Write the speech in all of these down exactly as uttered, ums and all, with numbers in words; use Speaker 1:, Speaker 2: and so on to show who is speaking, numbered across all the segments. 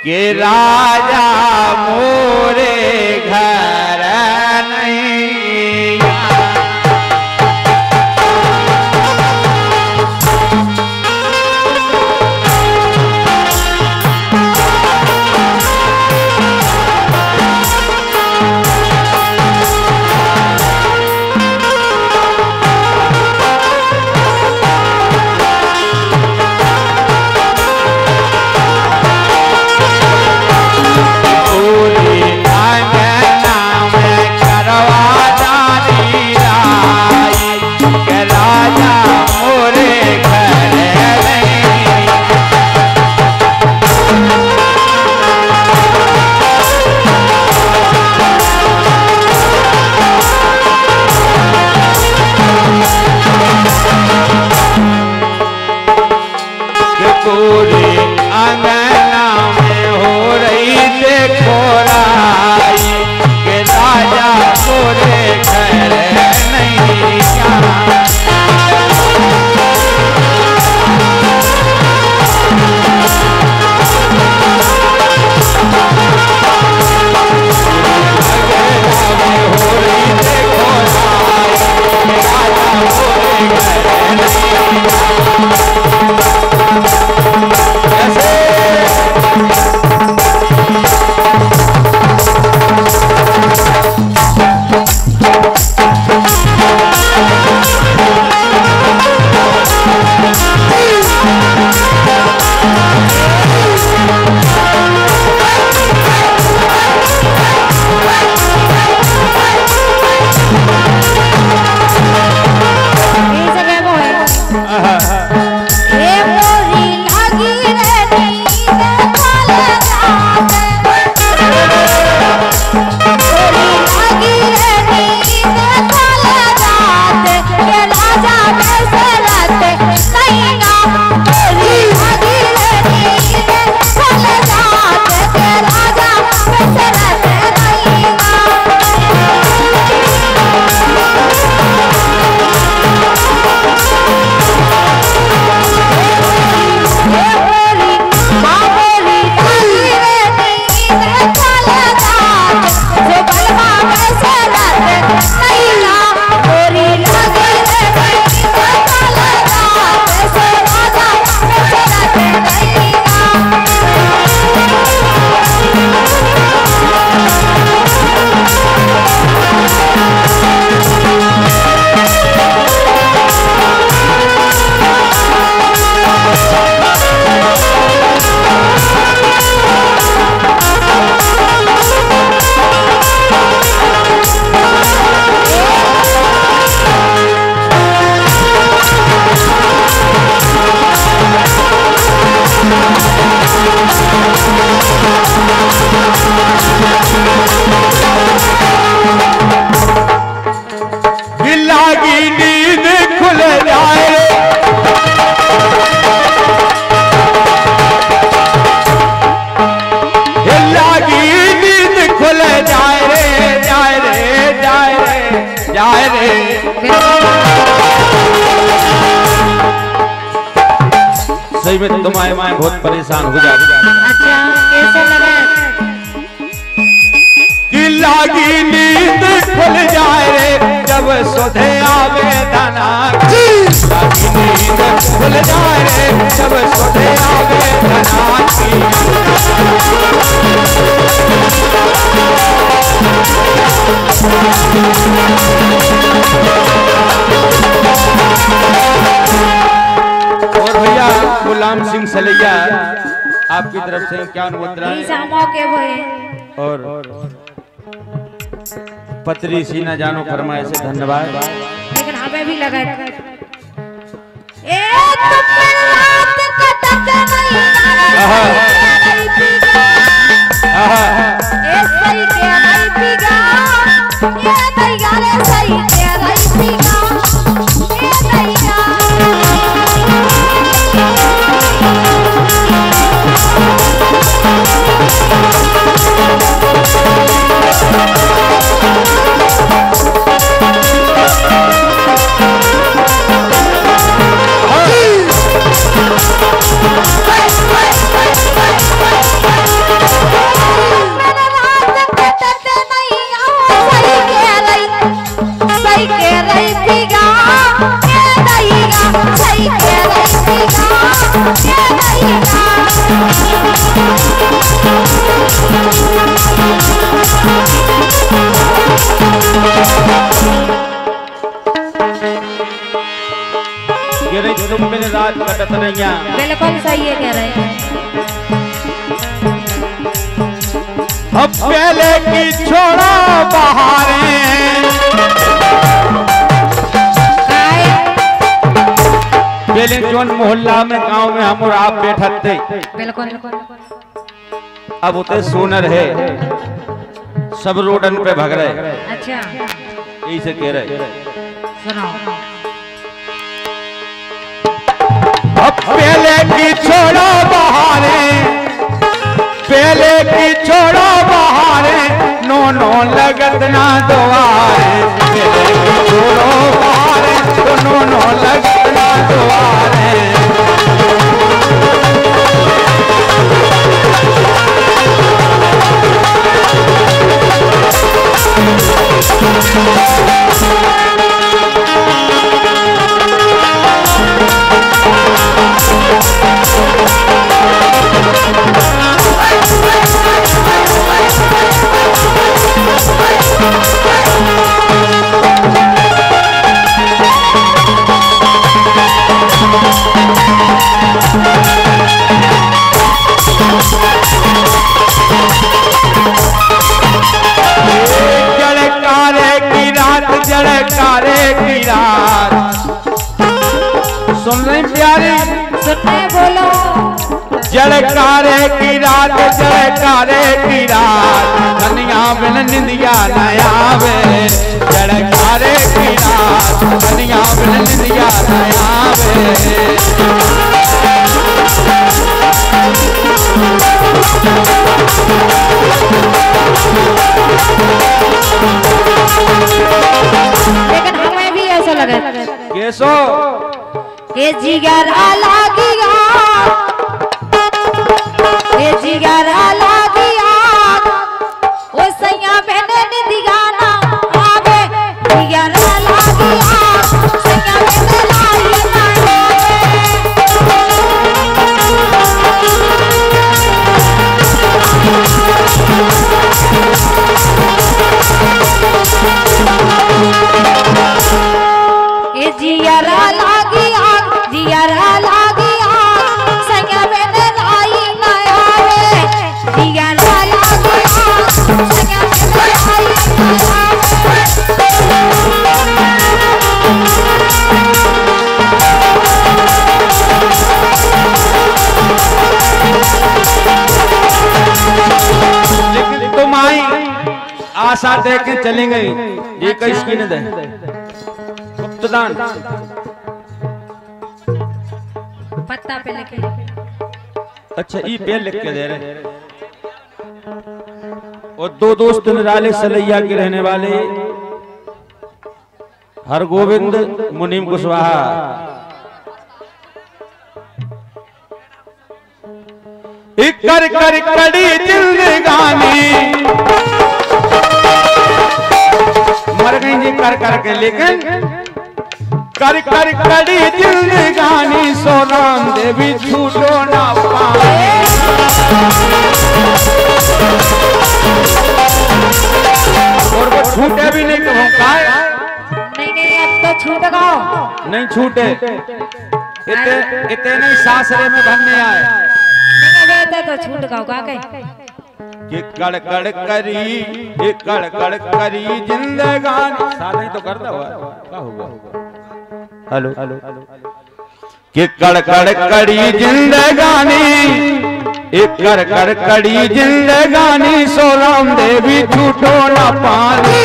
Speaker 1: के राजा मोरे घर नहीं सही में तुम आए माए बहुत परेशान हो जाती।
Speaker 2: अच्छा कैसे लगा
Speaker 1: कि लागी नींद खुल जाए रे जब सोधे आवे धना लागी नींद खुल जाए रे जब सोधे आवे धना की और भैया गुलाम सिंह सलैया आपकी तरफ से क्या अनुमोदन
Speaker 2: मौके
Speaker 1: और पत्री सीना जानो फरमाए से धन्यवाद।
Speaker 2: लेकिन हमें भी लगा ए तुम रात कटक नहीं ए सही के नहीं पीगा ये दैया रे सही के नहीं पीगा ये दैया
Speaker 1: ये नहीं तुम मेरे रात कटत रहिया।
Speaker 2: बिल्कुल सही है कह रहे हैं।
Speaker 1: अब पहले की छोड़ो बहारें, पहले जोन मोहल्ला में गांव में हम और आप बैठत थे,
Speaker 2: बिल्कुल
Speaker 1: अब उते सोनर है, सब रोडन पे भग रहे।
Speaker 2: अच्छा
Speaker 1: यही से कह रहे।
Speaker 2: सुनो
Speaker 1: अब पहले की छोड़ो बहारे, पहले की छोड़ो बहारे, नो नो लगत ना दुआरे, पहले की छोड़ो बहारे, तो नो नो लगत ना दुआरे। जड़कारे की रात, जड़कारे की रात, सुन रही प्यारी?
Speaker 2: सुनने बोलो।
Speaker 1: जड़कारे की रात, जड़कारे की रात, कन्या बिन निंदिया न आवे, जड़कारे की रात, कन्या बिन निंदिया न आवे।
Speaker 2: लेकिन हमें भी ऐसा लगे
Speaker 1: कैसो
Speaker 2: ये जिगर लागिया, ये जिगर लागिया, ओ सैया मैंने निदिगाना आवे, जिगर लागिया, सैया मैंने लाई ना ये जियरा लागिया, जियरा लागिया, सैया मैंने लाई ना आवे, जियरा लागिया, सैया मैंने लाई ना आवे।
Speaker 1: लेकिन तुम आई आशा दे के चली गई, ये कैसे की न दे गुप्तदान
Speaker 2: पत्ता पे लिखे।
Speaker 1: अच्छा ये पे लिख के दे रहे। और दो दोस्त निराले सलैया के रहने वाले हरगोविंद मुनीम कुशवाहा, कर कर कड़ी जिंदगानी, मर गई जी कर कर के, लेकिन कर कर कड़ी जिंदगानी, सो राम देवी छूटो ना पाए। और वो छूटे भी नहीं तो काय?
Speaker 2: नहीं नहीं अब तो छूट गओ।
Speaker 1: नहीं छूटे, इतने इतने नहीं सासरे में बनने आए।
Speaker 2: नहीं रहते तो छूट गओ का के
Speaker 1: कि कड़ कड़ करी, ये कड़ कड़ करी जिंदगानी, साथ नहीं तो करता हुआ क्या होगा? हेलो कि कड़ कड़ कड़ी जिंदगानी, एक कर कर कड़ी जिंदगानी, सो राम देवी छूटो ना पानी।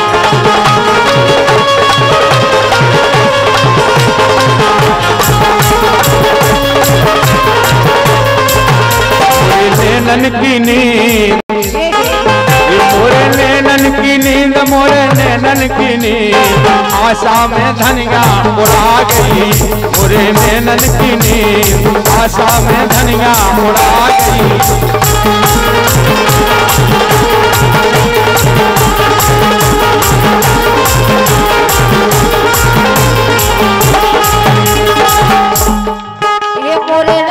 Speaker 1: नैनन की नींद, मोरे नैनन की नींद, मोरे नैनन की नींद, आशा में धनिया उड़ा गई, मोरे नैनन की नींद, आशा में धनिया उड़ा गई।
Speaker 2: ये मोरे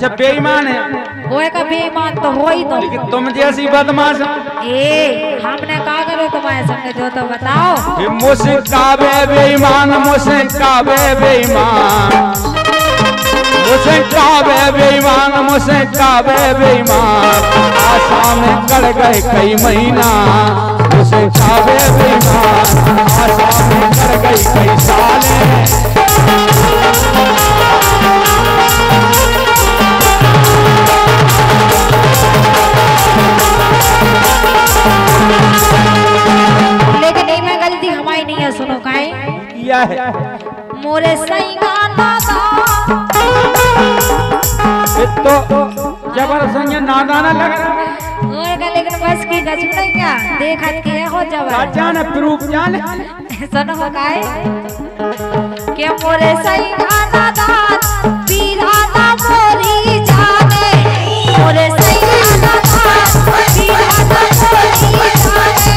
Speaker 1: अच्छा बेईमान है,
Speaker 2: वो का बेईमान तो हो ही तो।
Speaker 1: लेकिन तुम जैसी बदमाश
Speaker 2: ए हमने कहा करो तुम्हारे संग जो तो बताओ।
Speaker 1: मुझसे काबे बेईमान, मुझसे काबे बेईमान, मुझसे काबे बेईमान, मुझसे काबे बेईमान, आशा में कड़ गए कई महीना। मुझसे काबे बेईमान, आशा में कड़ गई कई साले।
Speaker 2: लेकिन नहीं में गलती हमारी नहीं है, सुनो काहे
Speaker 1: किया है
Speaker 2: मोरे सही गाना
Speaker 1: तो जबरदस्त नादाना लग रहा है।
Speaker 2: और का लेकिन बस की गज नहीं क्या देखत के हो जबर
Speaker 1: जाने प्रूफ जाने
Speaker 2: सुनो काहे के मोरे सही गाना दात पीराना मोरी जाने। मोरे सही गाना दात पीराना मोरी जाने।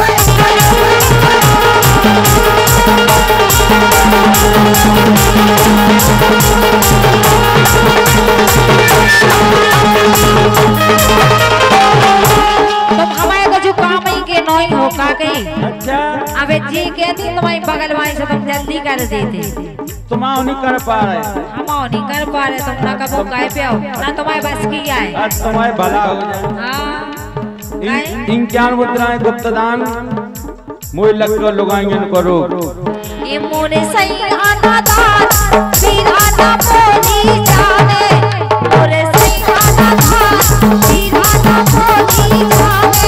Speaker 2: तुम हमारे को जो काम ही के नोई हो का कहीं।
Speaker 1: अच्छा
Speaker 2: अबे जी कहती तुम्हारी बगल वाली से तुम जल्दी कर देते।
Speaker 1: तुम नहीं कर पा रहे,
Speaker 2: हम नहीं कर पा रहे, तुम ना कबो गाय पे हो ना तुम्हारे बस की है।
Speaker 1: आज तुम्हारे भला हो जाए।
Speaker 2: हाँ
Speaker 1: इन ज्ञान मुद्राएं गुप्तदान मोई लग कर लुगाएंगे करो।
Speaker 2: ये मोरे सही आना दात पीराना मोरी जाने। मोरे सही आना दात पीराना मोरी जाने।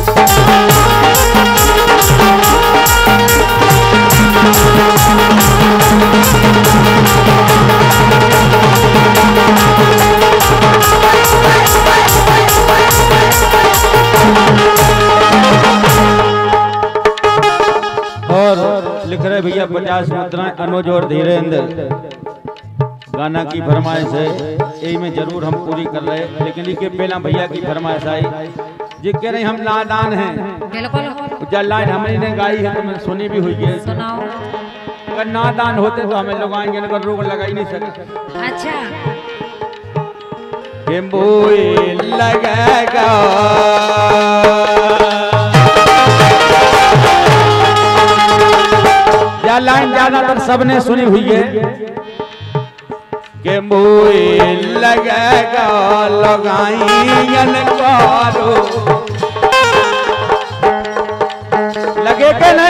Speaker 1: और लिख रहे भैया पचास मुद्राएं अनुज और धीरेन्द्र गाना की फरमाइश है, यही में जरूर हम पूरी कर रहे हैं। लेकिन ये पहला भैया की फरमाइश आई जी कह रहे हम नादान हैं।
Speaker 2: बिल्कुल
Speaker 1: जब लाइन हमने गाई है तो मैं सुनी भी हुई है।
Speaker 2: सुनाओ।
Speaker 1: अगर नादान होते तो हमें लोग आएंगे अगर रोक लगा ही नहीं सके।
Speaker 2: अच्छा
Speaker 1: लगेगा या लाइन ज्यादातर सबने सुनी हुई है कि मोए लगेगा लगाइन करो लगे के नहीं